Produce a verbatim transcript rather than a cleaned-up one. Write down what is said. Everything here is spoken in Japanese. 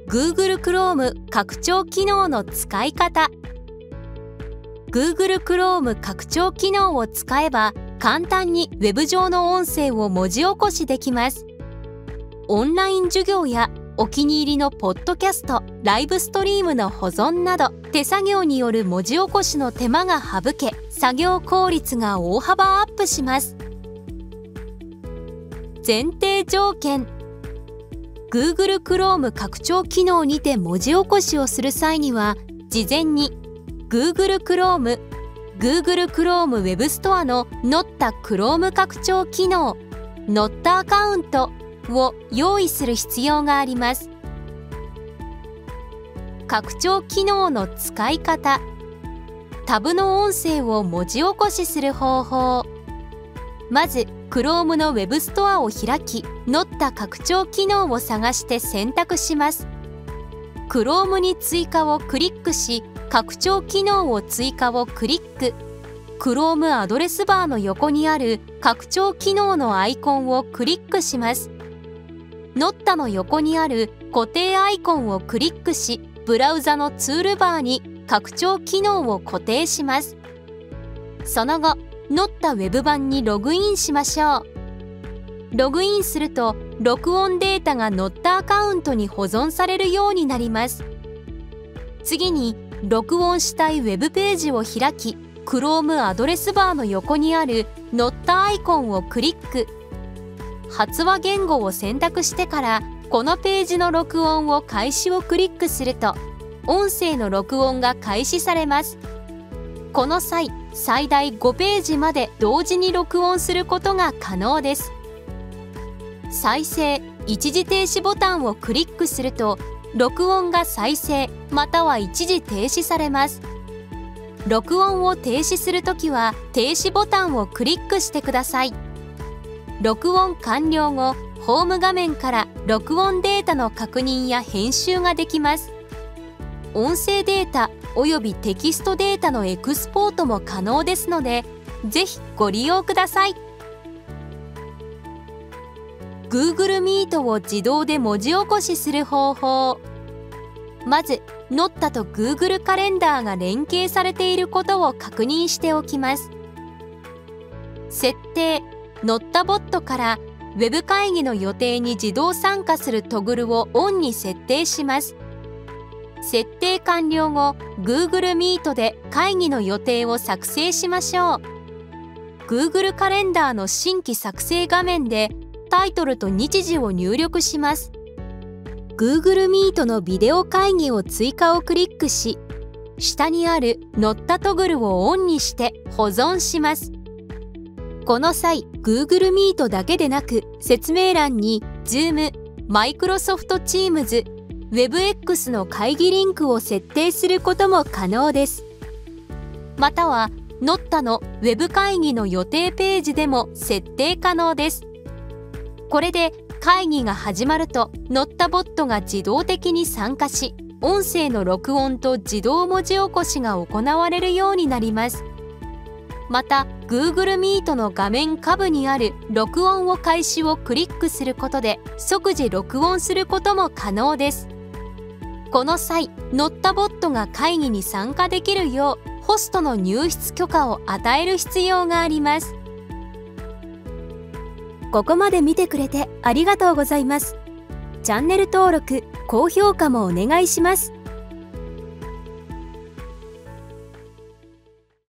Google Chrome 拡張機能の使い方。Google Chrome 拡張機能を使えば簡単に Web 上の音声を文字起こしできます。オンライン授業やお気に入りのポッドキャスト、ライブストリームの保存など、手作業による文字起こしの手間が省け、作業効率が大幅アップします。前提条件。Google Chrome 拡張機能にて文字起こしをする際には、事前に Google Chrome、Google Chrome Web Store の Notta Chrome 拡張機能、Notta アカウントを用意する必要があります。拡張機能の使い方。タブの音声を文字起こしする方法。まず、Chrome の Web ストアを開き、Notta拡張機能を探して選択します。Chrome に追加をクリックし、拡張機能を追加をクリック。Chrome アドレスバーの横にある拡張機能のアイコンをクリックします。Nottaの横にある固定アイコンをクリックし、ブラウザのツールバーに拡張機能を固定します。その後、Notta ウェブ版にログインしましょう。ログインすると、録音データがNottaアカウントに保存されるようになります。次に、録音したいウェブページを開き、Chrome アドレスバーの横にあるNottaアイコンをクリック。発話言語を選択してから、このページの録音を開始をクリックすると、音声の録音が開始されます。この際、最大ごページまで同時に録音することが可能です。再生、一時停止ボタンをクリックすると、録音が再生または一時停止されます。録音を停止するときは、停止ボタンをクリックしてください。録音完了後、ホーム画面から録音データの確認や編集ができます。音声データおよびテキストデータのエクスポートも可能ですので、ぜひご利用ください。Google Meet を自動で文字起こしする方法。まず、Notta と Google カレンダーが連携されていることを確認しておきます。設定、Notta ボットからウェブ会議の予定に自動参加するトグルをオンに設定します。設定完了後、Google Meet で会議の予定を作成しましょう。Google カレンダーの新規作成画面でタイトルと日時を入力します。Google Meet のビデオ会議を追加をクリックし、下にあるNottaトグルをオンにして保存します。この際、Google Meet だけでなく、説明欄に Zoom、Microsoft Teams、WebEx の会議リンクを設定することも可能です。または、Notta の Web 会議の予定ページでも設定可能です。これで会議が始まると Notta ボットが自動的に参加し、音声の録音と自動文字起こしが行われるようになります。また、Google Meet の画面下部にある録音を開始をクリックすることで即時録音することも可能です。この際、Nottaボットが会議に参加できるよう、ホストの入室許可を与える必要があります。ここまで見てくれてありがとうございます。チャンネル登録、高評価もお願いします。